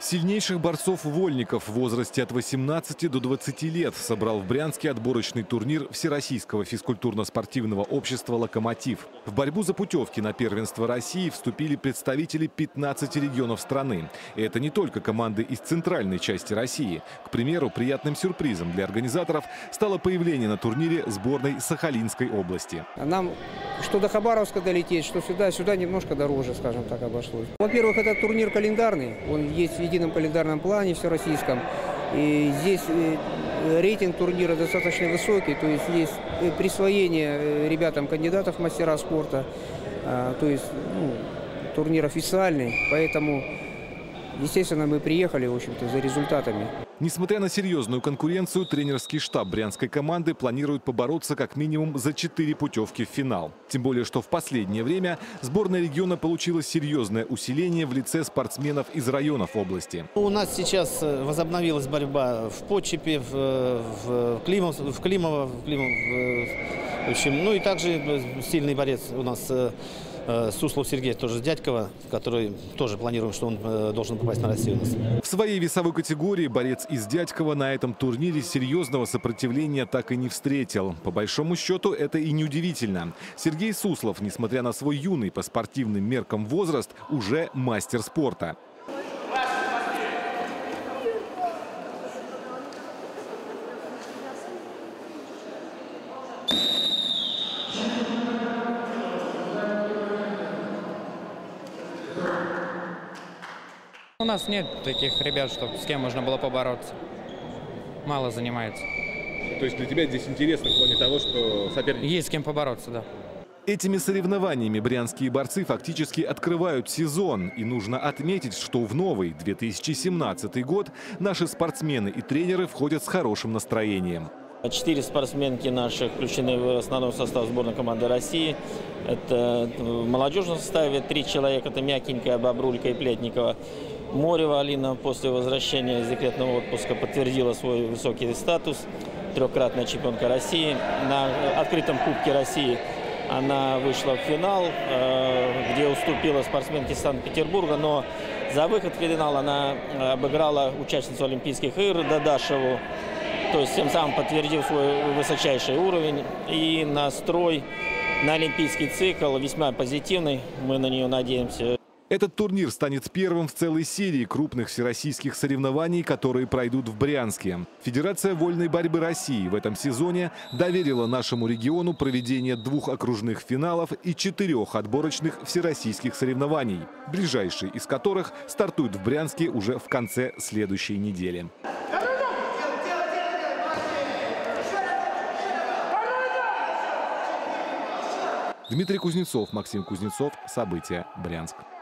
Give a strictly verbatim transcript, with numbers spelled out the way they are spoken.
Сильнейших борцов-вольников в возрасте от восемнадцати до двадцати лет собрал в Брянске отборочный турнир Всероссийского физкультурно-спортивного общества «Локомотив». В борьбу за путевки на первенство России вступили представители пятнадцати регионов страны. И это не только команды из центральной части России. К примеру, приятным сюрпризом для организаторов стало появление на турнире сборной Сахалинской области. Нам что до Хабаровска долететь, что сюда, сюда немножко дороже, скажем так, обошлось. Во-первых, это турнир календарный, он есть в едином календарном плане всероссийском. И здесь рейтинг турнира достаточно высокий, то есть есть присвоение ребятам кандидатов в мастера спорта, то есть ну, турнир официальный, поэтому, естественно, мы приехали, в общем-то, за результатами. Несмотря на серьезную конкуренцию, тренерский штаб брянской команды планирует побороться как минимум за четыре путевки в финал. Тем более, что в последнее время сборная региона получила серьезное усиление в лице спортсменов из районов области. У нас сейчас возобновилась борьба в Почепе, в, в, Климов, в Климово, в Климов, в, в общем, ну и также сильный борец у нас Суслов Сергей, тоже с Дядькова, который тоже планируем, что он должен попасть на Россию. В своей весовой категории борец из Дядькова на этом турнире серьезного сопротивления так и не встретил. По большому счету, это и неудивительно. Сергей Суслов, несмотря на свой юный по спортивным меркам возраст, уже мастер спорта. У нас нет таких ребят, чтобы с кем можно было побороться. Мало занимается. То есть для тебя здесь интересно в плане того, что соперник... Есть с кем побороться, да. Этими соревнованиями брянские борцы фактически открывают сезон. И нужно отметить, что в новый две тысячи семнадцатый год наши спортсмены и тренеры входят с хорошим настроением. Четыре спортсменки наших включены в основной состав сборной команды России. Это в молодежном составе три человека. Это Мякенькая, Бобрулька и Плетникова. Морева Алина после возвращения из декретного отпуска подтвердила свой высокий статус. Трехкратная чемпионка России. На открытом Кубке России она вышла в финал, где уступила спортсменке из Санкт-Петербурга. Но за выход в финал она обыграла участницу Олимпийских игр Дадашеву. То есть тем самым подтвердив свой высочайший уровень и настрой на олимпийский цикл весьма позитивный. Мы на нее надеемся. Этот турнир станет первым в целой серии крупных всероссийских соревнований, которые пройдут в Брянске. Федерация вольной борьбы России в этом сезоне доверила нашему региону проведение двух окружных финалов и четырех отборочных всероссийских соревнований, ближайшие из которых стартуют в Брянске уже в конце следующей недели. Дмитрий Кузнецов, Максим Кузнецов. События. Брянск.